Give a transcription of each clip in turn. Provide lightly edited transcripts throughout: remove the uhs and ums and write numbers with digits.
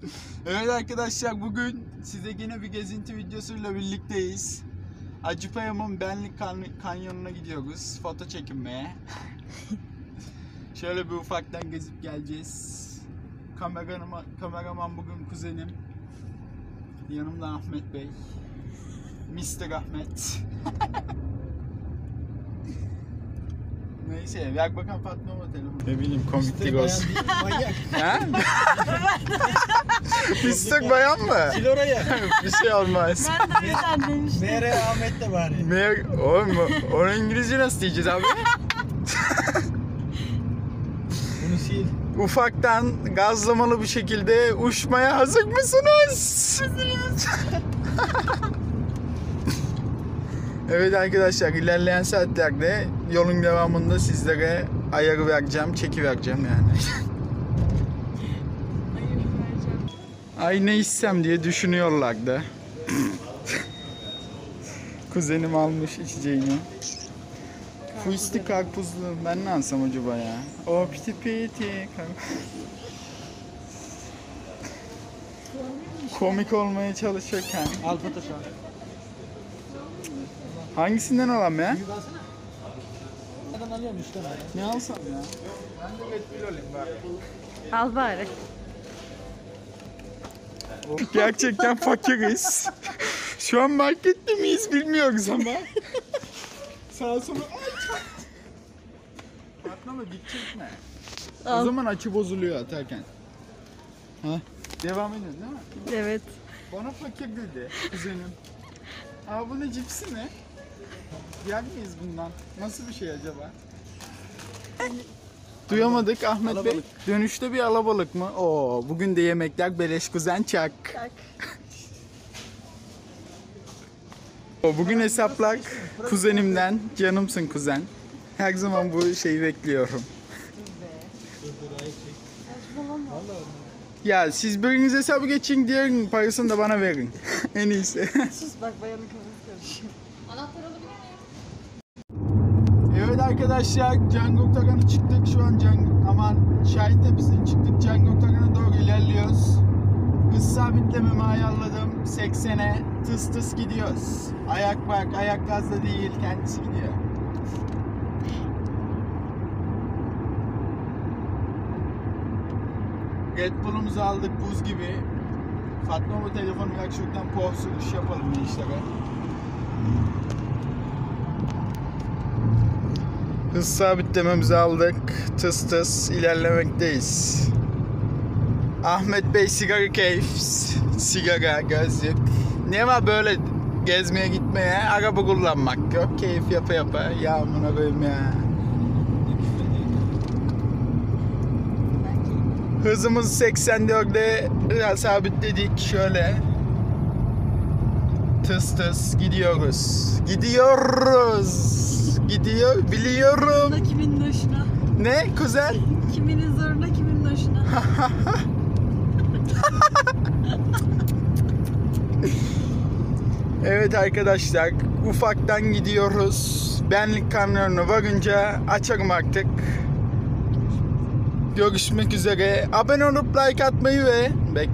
Evet arkadaşlar, bugün size yine bir gezinti videosuyla birlikteyiz. Acıpayam'ın Benlik Kanyonu'na gidiyoruz foto çekinmeye. Şöyle bir ufaktan gezip geleceğiz. Kameraman bugün kuzenim. Yanımda Ahmet Bey. Mr. Ahmet. Neyse, ver bakalım Fatma o telefonu. Ne bileyim, komiklik olsun. Manyak. Ha? Pislik bayan mı? Sil oraya. Bir şey olmaz. Ben de öyle demiştim. Mere Ahmet de bari. Oğlum, onu İngilizce nasıl diyeceğiz abi? Bunu sil. Ufaktan gazlamalı bir şekilde uçmaya hazır mısınız? Hazırız. Evet arkadaşlar, ilerleyen saatlerde yolun devamında sizlere ayarı vereceğim, çeki vereceğim yani. Hayır vereceğim. Ay ne içsem diye düşünüyorlardı. Kuzenim almış içeceğini. Fıstık karpuzlu, ben ne alsam acaba ya? O piti piti. Komik olmaya çalışırken. Al Photoshop. Hangisinden alalım ya? Büyük alsana. Nereden alıyorsun üstten? Ne alsam ya? Ben de Red Bull alayım bari. Al bari. Gerçekten fakiriz. Şu an markette miyiz bilmiyoruz ama. Sağa sola Fatma mı gidecek mi? O Al. zaman açı bozuluyor atarken. Ha? Devam edin değil mi? Evet. Bana fakir dedi kuzenim. Aa, bu ne, cipsi mi? Yer miyiz bundan? Nasıl bir şey acaba? Duyamadık Ahmet Bey. Alabalık. Dönüşte bir alabalık mı? Oo, bugün de yemekler beleş kuzen çak. Bak. Bugün hesaplar kuzenimden. Canımsın kuzen. Her zaman bu şeyi bekliyorum. Ya siz biriniz hesabı geçin, diğerinin parasını da bana verin. En iyisi. Sus bak bayanın kafası karışıyor. Evet arkadaşlar, Cangok Tagan'a çıktık. Şu an Şahin Tepesi'ne çıktık. Cangok Tagan'a doğru ilerliyoruz. Hız sabitlememi ayarladım. 80'e tıs tıs gidiyoruz. Ayak bak, ayak gazda değil, kendisi gidiyor. Red Bull'umuzu aldık buz gibi. Fatma bu telefonu yak, şuradan pov sürüş yapalım bir işlere. Hız sabitlememizi aldık. Tıs tıs ilerlemekteyiz. Ahmet Bey sigara keyif. Sigara, gözlük. Ne var böyle gezmeye gitmeye? Araba kullanmak yok. Keyif yapa yapa. Ya amına koyayım ya. Hızımız 84'e sabitledik. Şöyle. Tıs tıs gidiyoruz. Biliyorum. Da kimin hoşuna? Ne kuzen? Kiminin zoruna kimin hoşuna? Evet arkadaşlar, ufaktan gidiyoruz. Benlik Kanyonu'na varınca açarım artık. Görüşmek üzere. Abone olup like atmayı ve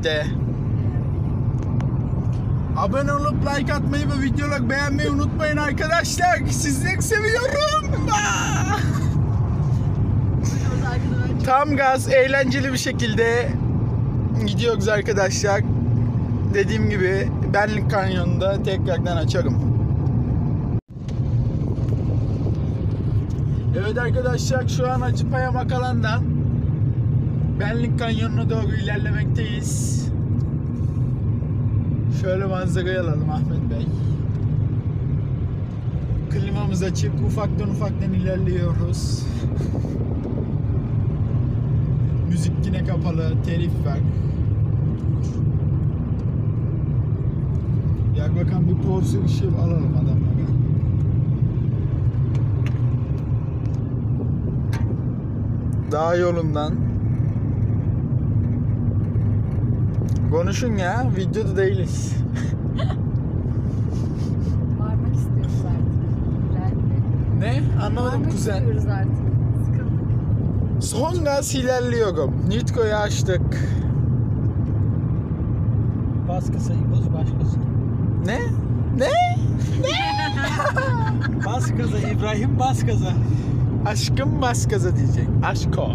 abone olup like atmayı ve videoları beğenmeyi unutmayın arkadaşlar. Sizleri seviyorum. Tam gaz, eğlenceli bir şekilde gidiyoruz arkadaşlar. Dediğim gibi Benlik Kanyonu'nda tekrardan açarım. Evet arkadaşlar, şu an Acıpayam Akalan'dan Benlik Kanyonu'na doğru ilerlemekteyiz. Şöyle manzarayı alalım Ahmet Bey. Klimamız açık, ufaktan ilerliyoruz. Müzik yine kapalı, telif var. Yak bakalım, bir porsiyon ışığı alalım adamlara. Dağ yolundan. Konuşun ya, videoda değiliz. Varmak istiyoruz artık. Ne? Anlamadım Varmak kuzen. istiyoruz artık. Sıkıldık. Son gaz ilerliyorum. Nitko'yu açtık. Baskısı, İboz başkası. Ne? Ne? Baskıza, İbrahim Baskıza. Aşkım bas gaza diyecek. Aşko.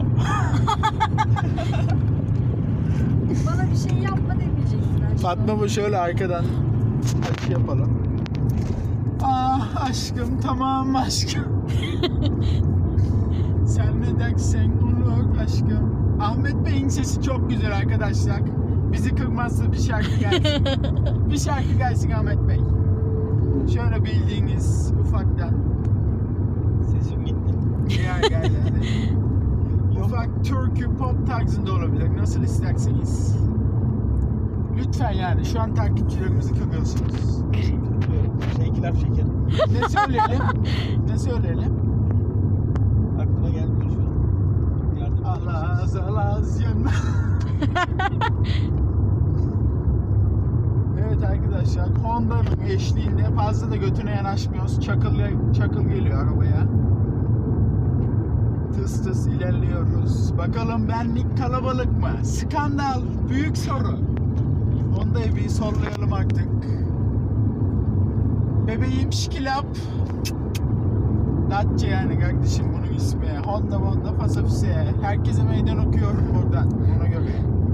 Bana bir şey yapma demeyeceksin aşkım. Fatma bu şöyle arkadan açı yapalım. Ah aşkım tamam aşkım. Sen ne dersen olur aşkım. Ahmet Bey'in sesi çok güzel arkadaşlar. Bizi kırmazsa bir şarkı gelsin. Bir şarkı gelsin Ahmet Bey. Şöyle bildiğiniz ufaktan. Sesim gitti. Gel. Ufak türkü pop tarzında olabilir. Nasıl isterseniz. Lütfen yani şu an takipçilerimizi kırıyorsunuz. Şeykiler şeker. Ne söyleyelim? Ne söyleyelim? Aklıma gelmiyor şu an. Yardım Alaz yanına. Evet arkadaşlar, Honda'nın eşliğinde fazla da götüne yanaşmıyoruz. Çakıl geliyor arabaya. Tıs tıs ilerliyoruz. Bakalım benlik kalabalık mı? Skandal, büyük soru. Honda'yı bir sollayalım artık. Bebeğim şikilap. Dacia yani kardeşim bunun ismi. Honda Fasafise. Herkese meydan okuyorum buradan. Ona göre.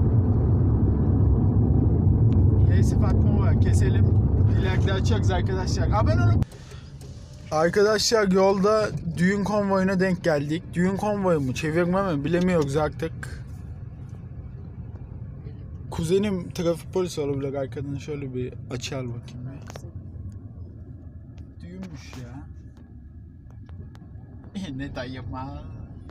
Neyse Fatma var. Keselim. İleride açacağız arkadaşlar. Abone olun. Arkadaşlar yolda düğün konvoyuna denk geldik. Düğün konvoyu mu çevirme mi bilemiyoruz artık. Kuzenim trafik polisi olabilir arkadan şöyle bir açı al bakayım. Düğünmüş ya. Ne dayım ha.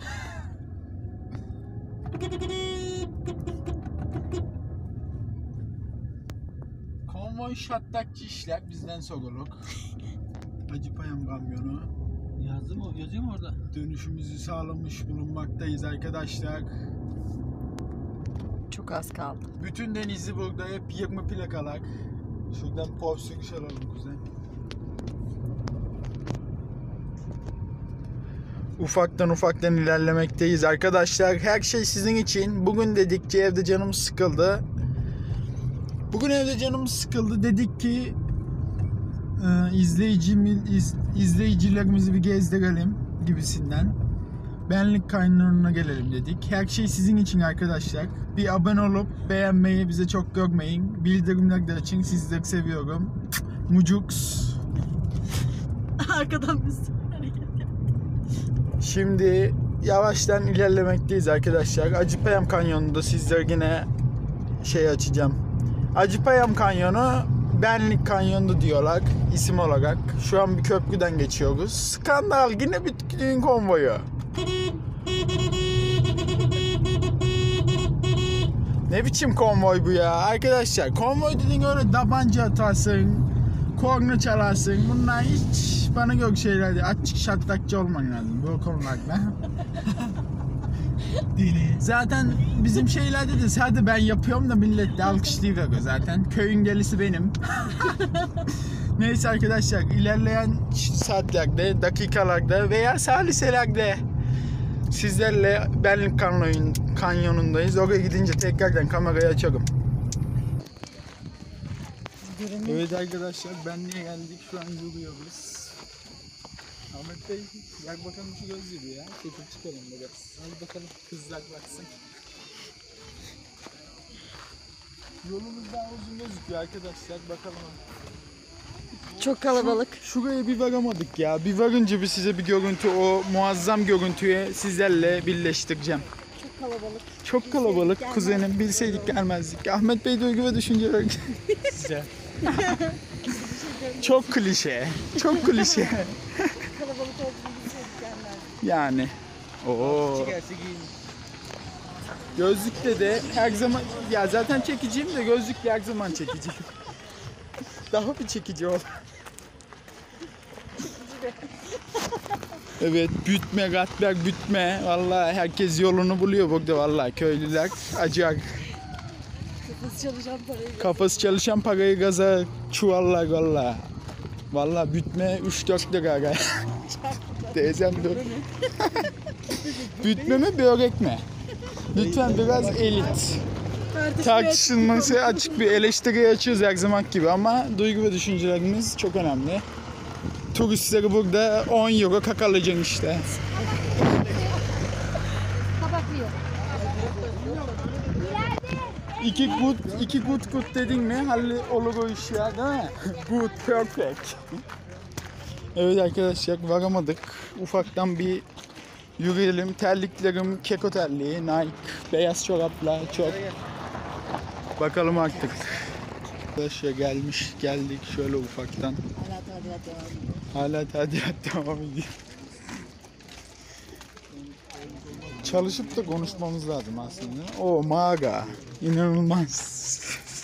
Konvoy şattakçı işler bizden soruluk. Acıpayam kamyonu. Yazdı mı? Yazıyor mu orada? Dönüşümüzü sağlamış bulunmaktayız arkadaşlar. Çok az kaldı. Bütün Denizli burada hep 20 plakalar. Şuradan pop sürüş alalım kuzen. Ufaktan ilerlemekteyiz arkadaşlar. Her şey sizin için. Bugün dedik ki evde canımız sıkıldı. Dedik ki izleyicilerimizi bir gezdirelim gibisinden. Benlik kaynağına gelelim dedik. Her şey sizin için arkadaşlar. Bir abone olup beğenmeyi bize çok görmeyin. Bildirimler de açın. Sizleri seviyorum. Mucuks. Arkadan biz. Şimdi yavaştan ilerlemekteyiz arkadaşlar. Acıpayam Kanyonu'nda sizlere yine açacağım. Acıpayam Kanyonu Benlik Kanyonu diyorlar isim olarak. Şu an bir köprüden geçiyoruz. Skandal yine bir düğün konvoyu. Ne biçim konvoy bu ya arkadaşlar? Konvoy dediğin öyle tabanca atarsın, korna çalarsın. Bunlar hiç bana göre şeyler değil. Açık şattakçı olman lazım bu konularda. Deli. Zaten bizim şeylerde de sadece ben yapıyorum da millet de alkışlıyor zaten. Köyün gelisi benim. Neyse arkadaşlar ilerleyen saatlerde, dakikalarda veya saliselerde sizlerle Benlik Kanyonu'ndayız. Oraya gidince tekrardan kamerayı açarım. Evet arkadaşlar Benlik'e geldik. Şu an yürüyoruz. Ahmet Bey yak bakalım şu gözlüğü ya. Çekip çıkalım biraz. Hadi bakalım kızlar baksın. Yolumuz daha uzun gözüküyor arkadaşlar. Bakalım. Çok kalabalık. Şuraya bir varamadık ya. Bir varınca size bir görüntü, o muazzam görüntüye sizlerle birleştireceğim. Çok kalabalık. Çok kalabalık Bilseydik kuzenim. Bilseydik gelmezdik. Ahmet Bey duygu ve düşünceler. Güzel. Çok klişe. Çok klişe. Kalabalık olduğunu bilseydik gelmezdik. Yani. Oo. Çıkarsa giyin. Gözlükle de her zaman ya zaten çekiciyim de gözlükle her zaman çekiciyim. Daha bir çekici ol. Evet, bütme, gatber bütme. Vallahi herkes yolunu buluyor burada vallahi köylüler. Acayip. Kafası çalışan parayı gaza çuvallar vallahi. Vallahi bütme 3-4 lira. Teyzem dur. Bütme mi börek mi? Lütfen biraz elit. tartışılması açık bir eleştiri açıyoruz her zaman gibi ama duygu ve düşüncelerimiz çok önemli. Turistleri burada 10 euro kakalayacaksın işte. Kapaklıyor. İki good dedin mi olur o iş ya, değil mi? Good, perfect. Evet arkadaşlar, varamadık. Ufaktan bir yürüyelim. Terliklerim keko terliği, Nike, beyaz çorapla çok. Bakalım artık. Arkadaşlar geldik şöyle ufaktan. Hala tadilat devam ediyor. Çalışıp da konuşmamız lazım aslında. O mağara. İnanılmaz.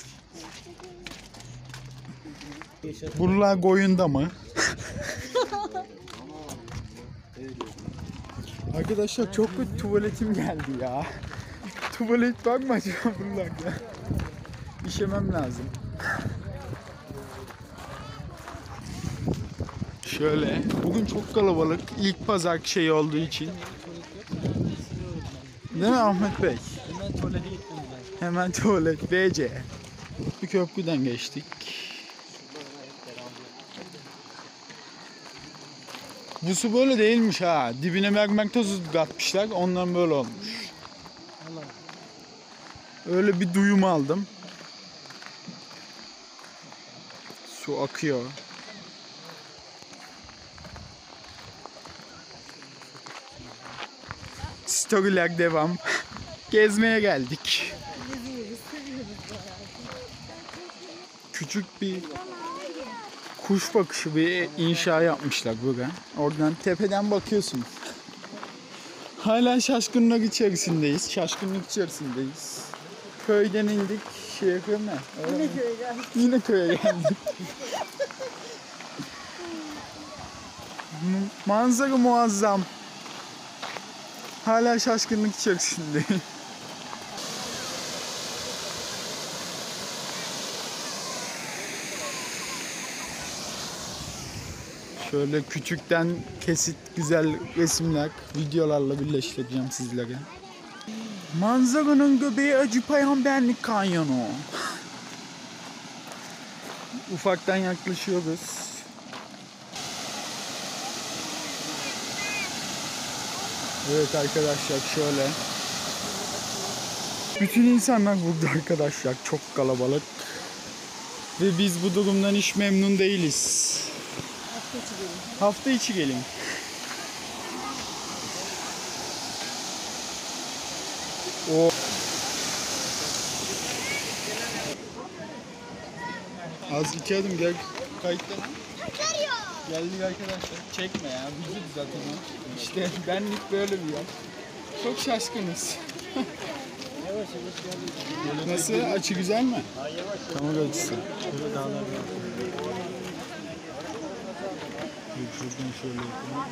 Bunlar koyunda mı? Arkadaşlar çok kötü tuvaletim geldi ya. Tuvalet var mı acaba buralarda? İşemem lazım. Şöyle, bugün çok kalabalık. İlk pazar şeyi olduğu için. Değil mi Ahmet Bey? Hemen tuvalete gittim ben. Hemen tuvalet, BC. Bir köprüden geçtik. Bu su böyle değilmiş ha. Dibine mermer tozu katmışlar. Ondan böyle olmuş. Öyle bir duyum aldım. Su akıyor. Storyler devam. Gezmeye geldik. Küçük bir kuş bakışı bir inşa yapmışlar burada. Oradan tepeden bakıyorsun. Hala şaşkınlık içerisindeyiz. Köyden indik. Şehre mi? Yine köye geldik. Yine köye geldik. Manzara muazzam. Hala şaşkınlık içerisindeyim. Şöyle küçükten kesit güzel resimler, videolarla birleştireceğim sizlere. Manzaranın göbeği Acıpayhan Benlik Kanyonu. Ufaktan yaklaşıyoruz. Evet arkadaşlar şöyle. Bütün insanlar burada arkadaşlar. Çok kalabalık. Ve biz bu durumdan hiç memnun değiliz. Hafta içi gelin. O az 2 adım gel kayıtta. Geldik arkadaşlar. Çekme ya. Vücut zaten o. İşte benlik böyle bir yer. Çok şaşkınız. Nasıl? Açı güzel mi? Kamera açısı. Şöyle dağlar var. Şuradan şöyle yapalım.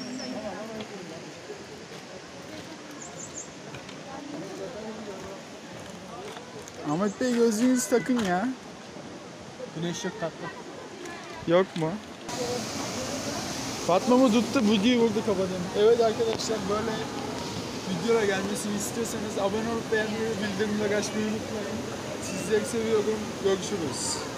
Ahmet Bey gözlüğünüzü takın ya. Güneş yok tatlı. Yok mu? Fatma mı tuttu? Videoyu burada kapatalım. Evet arkadaşlar, böyle videoya gelmesini istiyorsanız abone olup beğenmeyi, bildirimleri açmayı unutmayın. Sizleri seviyorum. Görüşürüz.